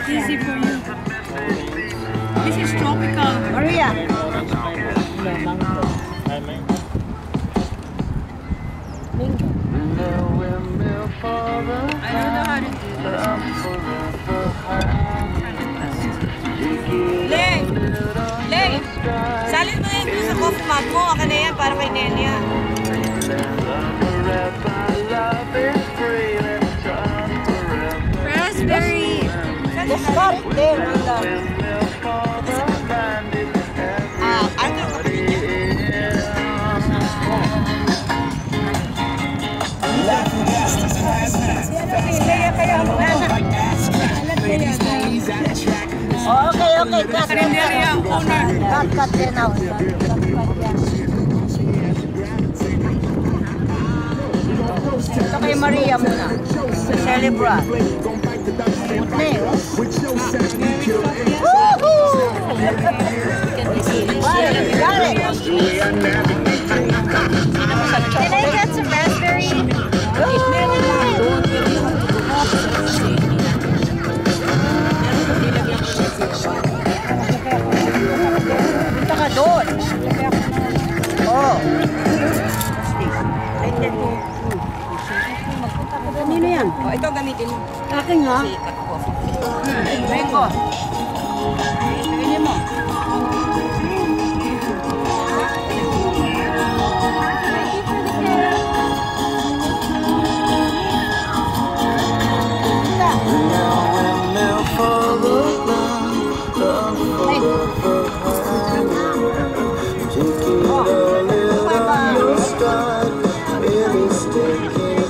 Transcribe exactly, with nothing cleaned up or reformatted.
Easy for you. This is tropical. Maria. I don't know how to do this. Leng! Leng! Salin mo yan sa coffee mug mo. Aka na yan para kay Nelia. Raspberry! Discard there. Ah, ano ang kapatid niya? Oh, okay, okay. Cut, Karinderya, owner. cut, cut yan now. Ito kay Maria muna. Celebrate. Putne. Woohoo! Well, you got it. Can I get some raspberry? Punta ka doon. Oh. Kanino yan? Oh, ito gamitin mo. Akin nga. Mango. Pili mo. Start really sticking.